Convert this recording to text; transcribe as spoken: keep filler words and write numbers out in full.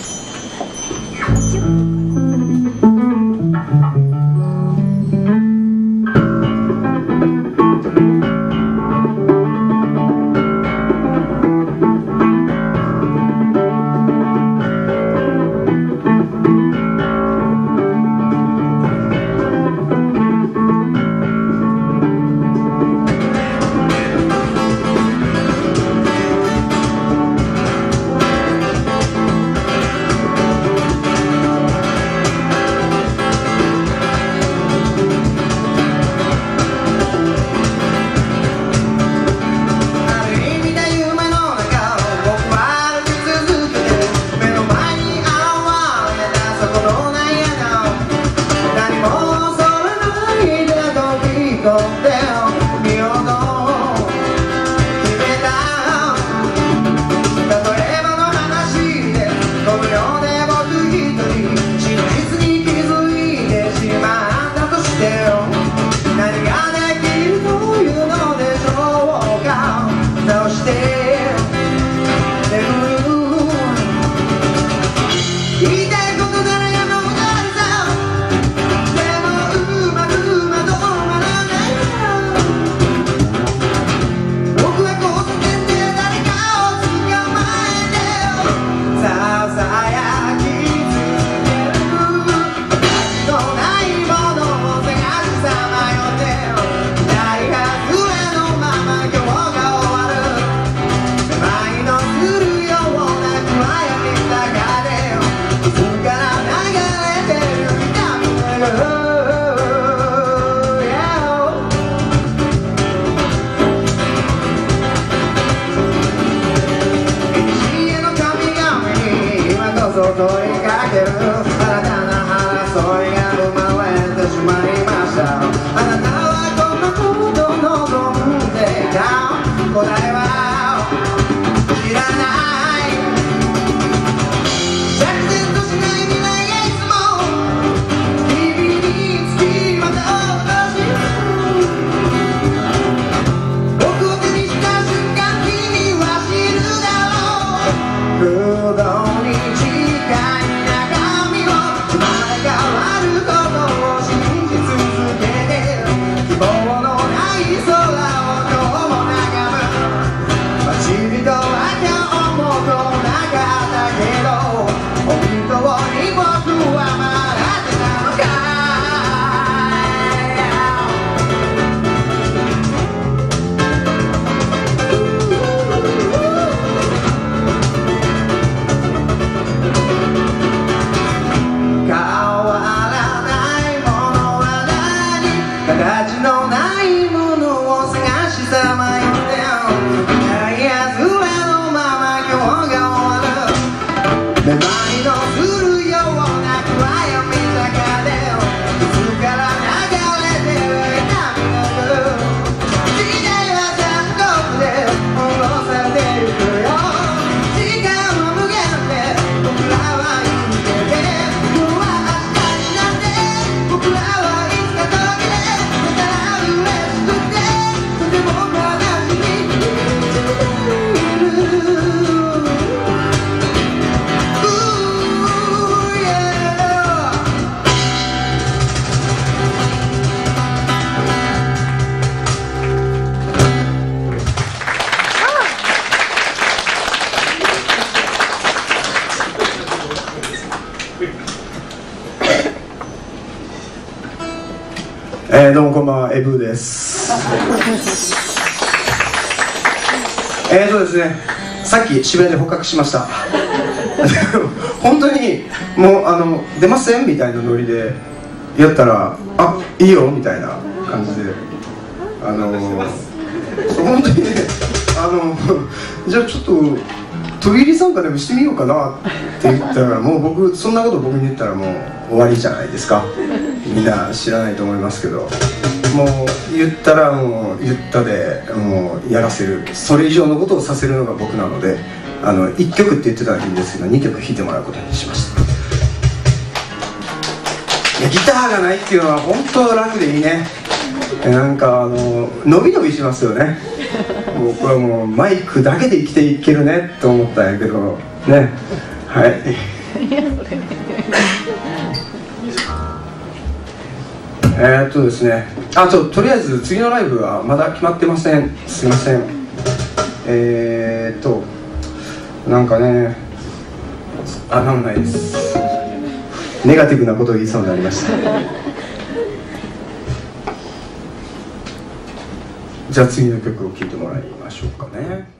えー、どうもこんばんは、エブーです。えーとですね、さっき渋谷で捕獲しました。本当にもうあの出ませんみたいなノリでやったら、あ、いいよみたいな感じで、あの本当にね、あのじゃあちょっと飛び入り参加でもしてみようかなって言ったら、もう僕そんなこと僕に言ったらもう終わりじゃないですか。みんな知らないと思いますけど、もう言ったらもう言ったでもうやらせる、それ以上のことをさせるのが僕なので、あのいっきょくって言ってたらいいんですけどにきょく弾いてもらうことにしました。いや、ギターがないっていうのは本当楽でいいね。なんかあの伸び伸びしますよね。僕はもうマイクだけで生きていけるねと思ったんやけどね。はい。 えーっとですね、あととりあえず次のライブはまだ決まってません。すいません。えーっとなんかね、あ、なんもないです。ネガティブなことを言いそうになりました。じゃあ次の曲を聴いてもらいましょうかね。